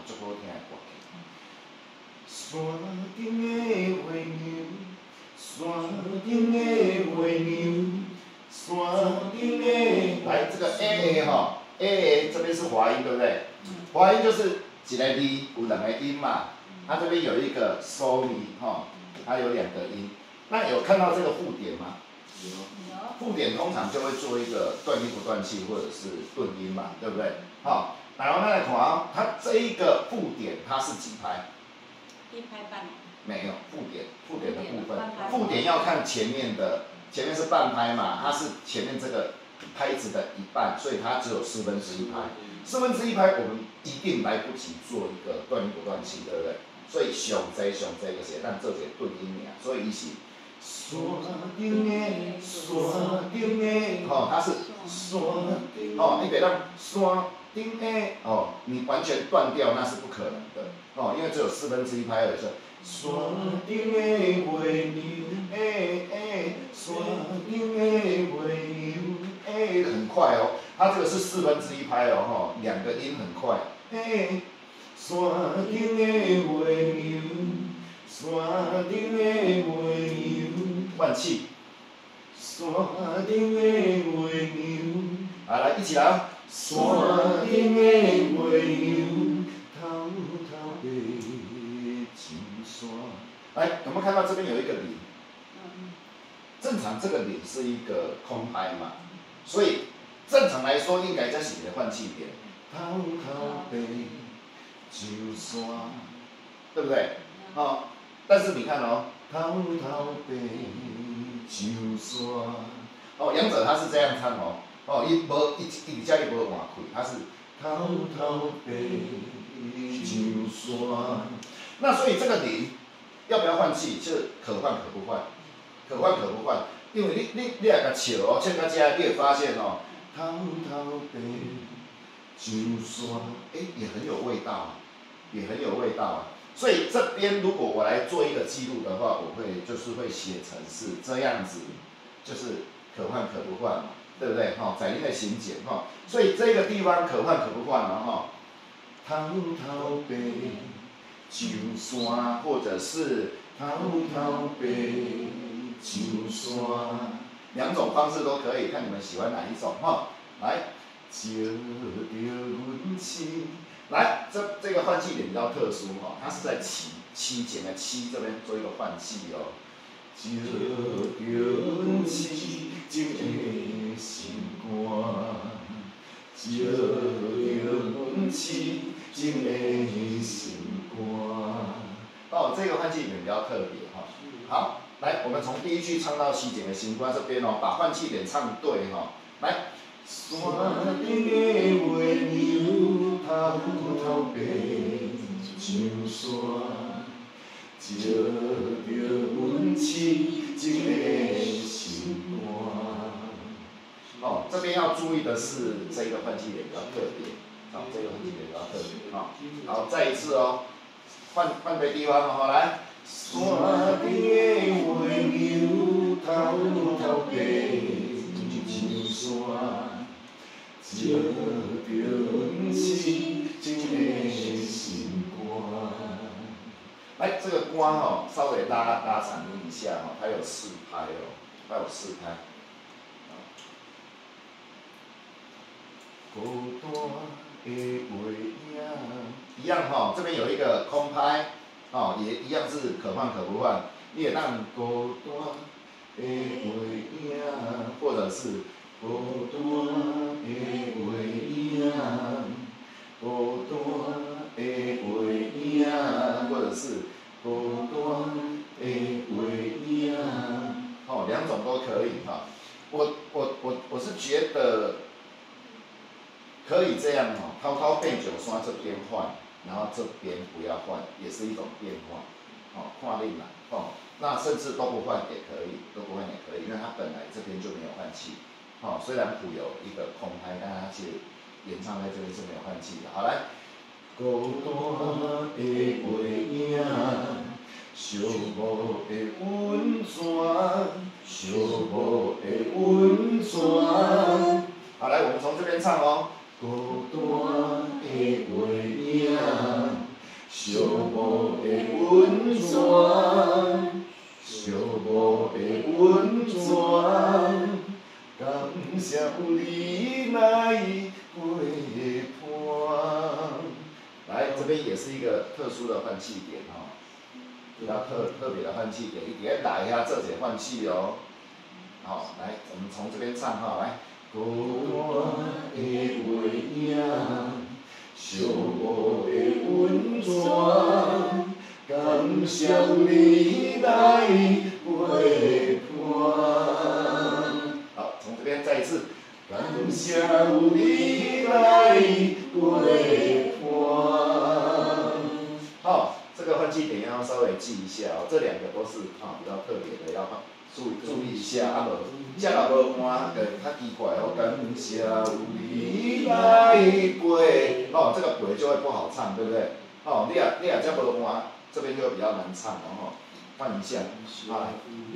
足好听的歌曲。山顶的月娘，山顶的月娘，山顶的。来，这个 A 哈 ，A 这边是滑音，对不对？滑音就是一个字有两个音嘛，它这边有一个收咪哈，它有两个音。那有看到这个附点吗？有。附点通常就会做一个断音不断气或者是顿音嘛，对不对？好，然后来看啊，它这一个附点它是几拍？1拍半。没有附点的部分，附点要看前面的，前面是半拍嘛，它是前面这个拍子的一半，所以它只有1/4拍。1/4拍我们一定来不及做一个断音不断气，对不对？所以上这就是咱做一个顿音尔，所以伊是。山顶的，山顶的，吼，它是山，哦，你别让山顶的，哦，你完全断掉那是不可能的，哦，因为只有1/4拍而已。山顶的月娘，山顶的月娘，很快哦，它这个是1/4拍哦，吼，两个音很快，山顶的月娘。山顶的月娘，换气。山顶的月娘，来一起来啊！山顶的月娘，偷偷地上山。来，有没有看到这边有一个零？正常这个零是一个空拍嘛，所以正常来说应该这是你的换气点。偷偷地上山，对不对？好。但是你看哦，偷偷地上山，哦，杨者他是这样唱哦，哦，伊而且伊无换气，他是偷偷地上山。那所以这个零要不要换气？是可换可不换，可换可不换，因为你来甲笑哦，唱到这你会发现哦，偷偷地上山，也很有味道啊，也很有味道啊。所以这边如果我来做一个记录的话，我会写成是这样子，就是可换可不换嘛，对不对？哈，载音的行简哈，所以这个地方可换可不换了哈。偷偷地上山，或者是偷偷地上山，两种方式都可以，看你们喜欢哪一种哈。来，照着阮心。来，这个换气点比较特殊哈，它是在七前的七这边做一个换气哦。照着阮痴情的心肝，照着阮痴情的心肝。哦，这个换气点比较特别哈。好，来，我们从第一句唱到七前的心肝这边哦，把换气点唱对哈。来。山顶的月娘，偷偷地上山，照着阮痴情的心肝。哦，这边要注意的是这个换气点比较特别，好，这个换气点比较特别，好，好，再一次哦，换别地方哦，来。山顶的月娘，偷偷地上山。照着阮痴情的心肝。来，这个肝哦，稍微拉长音一下哦，它有4拍哦，它有4拍。孤单的月影，一样哈，这边有一个空拍，哦，也一样是可换可不换。你也当孤单的月影，或者是。孤单的月影，孤单的月影，或者是孤单的月影，哦，两种都可以哈。我是觉得可以这样哦，滔滔变九山这边换，然后这边不要换，也是一种变化，哦，看你啦，哦，那甚至都不换也可以，都不换也可以，因为它本来这边就没有换气。哦，虽然谱有一个空拍，但它其实演唱在这边是没有换气的。好，来。孤单的月影，寂寞的温泉，寂寞的温泉。好，来，我们从这边唱哦。孤单的月影， 小无的温泉，小无的温泉，感谢有你来陪伴。来，这边也是一个特殊的换气点哈，比较特别的换气点，你点来下做者换气哦。好，来，我们从这边唱哈，来。孤单的月影，小无的温泉，感谢你来陪伴。好，从这边再一次，感谢你来陪伴。好，这个换气点要稍微记一下哦，这两个都是比较特别的，要注意一下，啊无，遮若无换，较奇怪哦。感谢有你来陪，这个陪就会不好唱，对不对？你若遮无换，这边就会比较难唱哦。换一下，啊，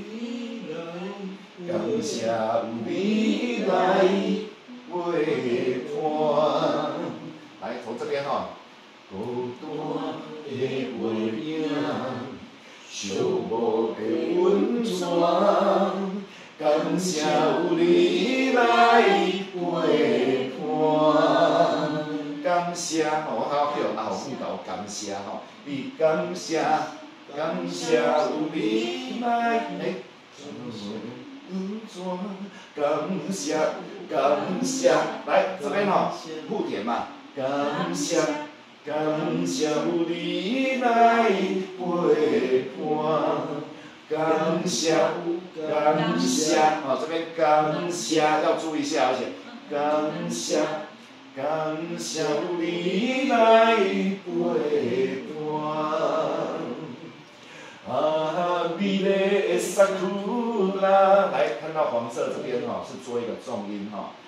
感谢有你来陪伴。来，从这边孤单的月影，小无的温泉，感谢有你来陪伴。感谢我好叫后母甲我感谢伊感谢有你来温泉，感谢，来这边附点嘛，感谢有你来陪伴，感谢，这边感谢要注意一下，而且感谢有你来陪伴。啊，美丽的萨库拉，来看到黄色这边是做一个重音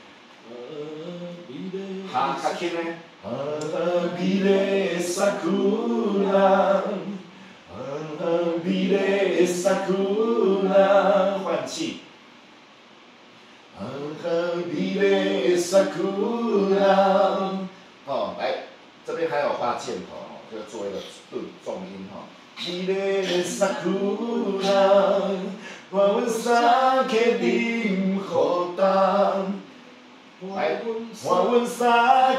哈，较轻呢。啊，美丽的萨库拉，美丽的萨库拉，换气。美丽的萨库拉，来，这边还有画箭头就做一个重音美丽的萨库拉，我阮三客啉好当。来，我阮三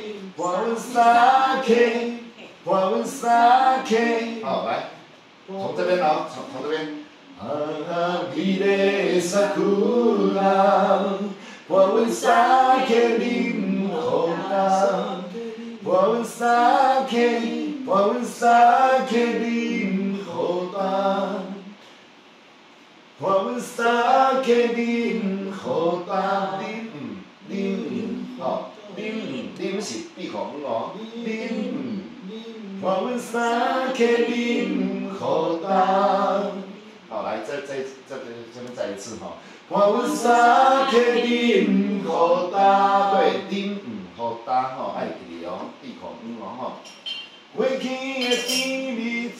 客，好来，从这边从这边。美丽的萨库拉，我阮三客啉好当，我阮三客啉好当，我阮三客啉好当，啉是闭口我阮三客啉好当。好，来，这边再一次我阮三客啉好当，对，啉好当爱记闭口过去的甜蜜，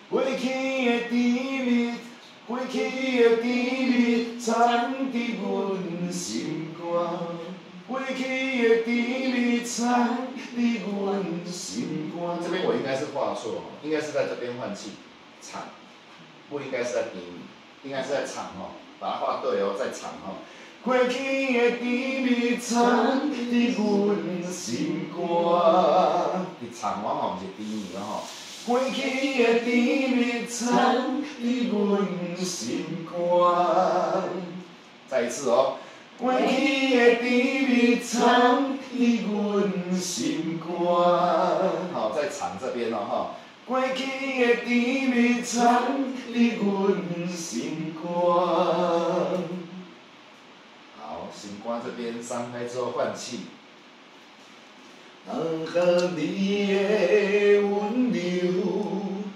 藏伫阮心肝。过去的甜蜜藏伫阮心肝。这边我应该是画错应该是在这边换气，唱，不应该是在甜蜜，应该是在唱把它画对再唱过去的甜蜜藏伫阮心肝，你唱我毋是甜蜜过去的甜蜜藏伫阮心肝。再一次过去的甜蜜藏伫阮心肝。好，在唱这边过去的甜蜜藏伫阮心肝。好，心肝这边3拍之后换气。你的温柔，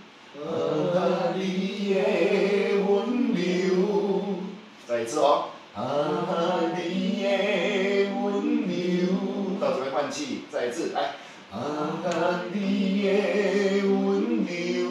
你的温柔。再一次你的温柔。到这边换气，再一次来。你的温柔。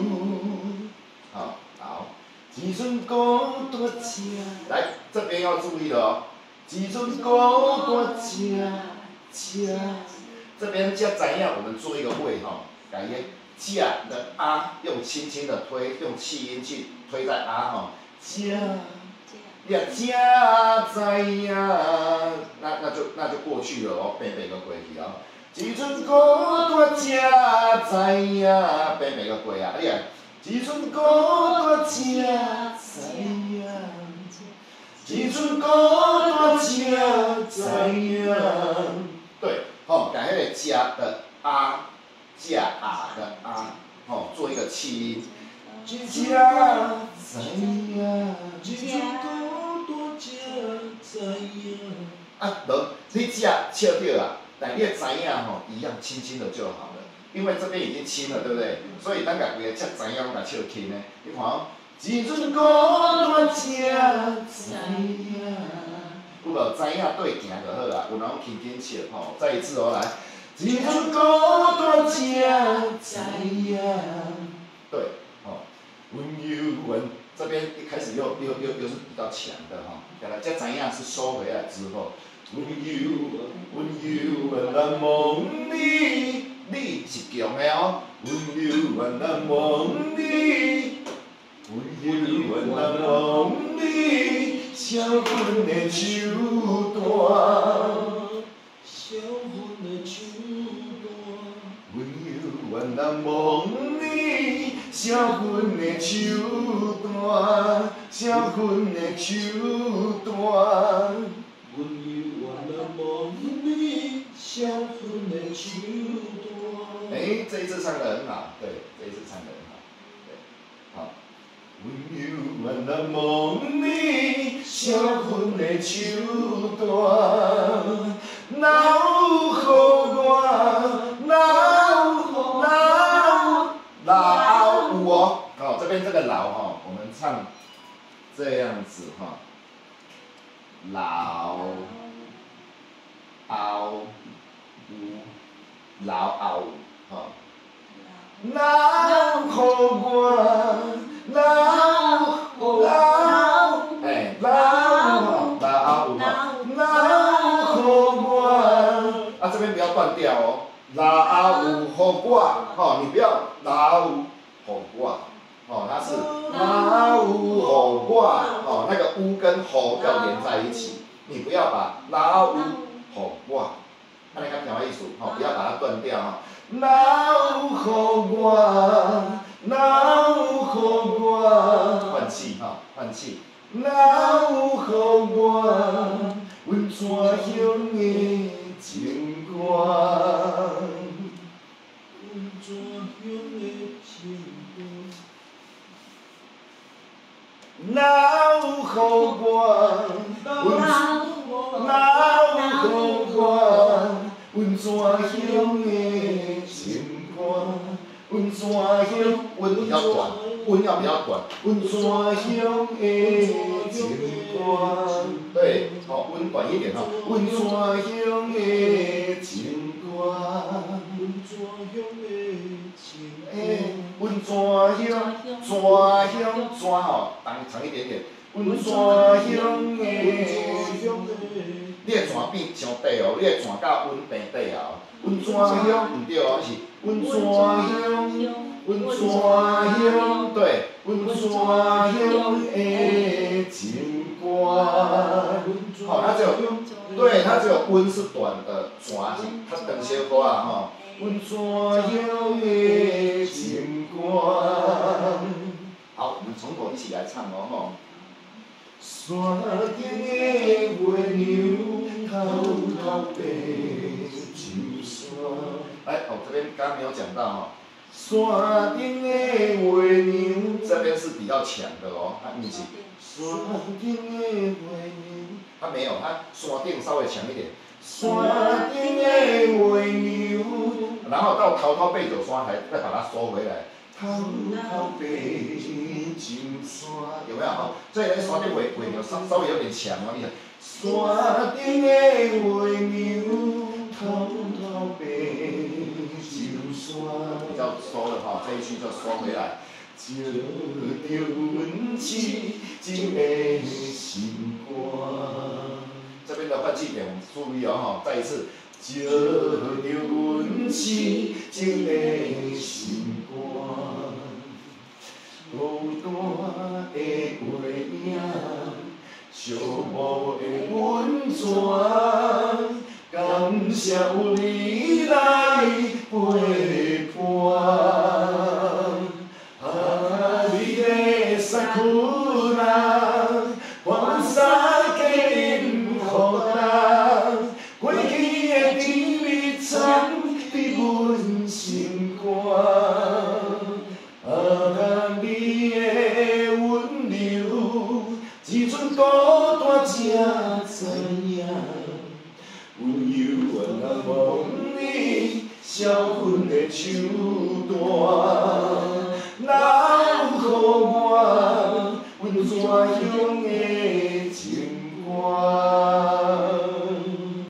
好。一阵孤单车。来，这边要注意了一阵孤单车。这边才知影，我们做一个位改音加的啊，用轻轻的推，用气音去推在啊哈，加。呀，正知影，那就过去了哦，变个过去哦。一阵孤单正知影，变个过啊，你啊，一阵孤单正知影，一阵孤单正知影。对，吼，把迄个加的啊，加啊的啊，吼，做一个气音。正知影，啊，无，你只笑着啦，但你的知影吼，一样轻轻的就好了，因为这边已经轻了，对不对？所以咱家规个只知影，甲笑轻呢。你看哦，一阵孤单正知影，有无知影对行就好啊，有人轻轻笑吼。再一次哦，来，一阵孤单正知影，对，吼。温柔温，这边一开始又是比较强的哈，原来这知影是收回来之后，温柔温难忘你，你是强的哦，温柔温难忘你，温柔温难忘你，少阮的手段，少阮的手段，温柔温难忘你。少阮的手段，少阮的手段。温柔我难忘你，少阮的手段。这一次唱得很好，对，这一次唱得很好，对，好。温柔我难忘你，少阮的手段。留予我，老有哦，哦，这边这个老哈，我们唱这样子哈，老后有，老后哈，留予我，啊这边不要断掉哦。留有予我，吼，你不要留予我，吼，它是留有予我，吼，那个乌跟吼要连在一起，你不要把留有予我，那你看什么意思？吼，不要把它断掉哈。留予我，留予我，换气哈，换气。留予我，阮怎乡的情歌。留予我，阮怎乡的情歌，阮怎乡，阮比较短，阮要比较短，阮怎乡的情歌，对，好，阮短一点哈，阮怎乡的情歌，阮怎乡的情歌，阮怎乡，怎吼，长一点点，阮怎乡的，你的泉变上底哦，你的泉到阮平底啊，阮怎乡毋对哦，是阮怎乡，对，阮怎乡的情歌，好，它只有，对，它只有温是短的，泉是较长小可啊吼，阮怎乡的情歌。好，我们从头一起来唱哦吼。山顶的月亮偷偷爬上山。来，哦，这边刚刚没有讲到哈。山顶的月亮，这边是比较强的哦，它不是。山顶的月亮，它没有，它山顶稍微强一点。山顶的月亮，然后到偷偷爬上山，再把它收回来。偷偷爬上山，有没有哈？所以在山顶月亮稍微有点强哦，你看。山顶的月亮，偷偷爬上山，比较收了哈，这一句就收回来。照着阮痴情的心肝。这边的换气点，我们注意哦哈，再一次。 照着阮痴情的心肝。孤单的画影，寂寞的温泉，感谢有你来陪伴。你的衫裤人，换衫加饮予人，过去的甜蜜藏伫阮心肝。你的温柔，只准孤单才知影。温柔的人望你，少分的手段。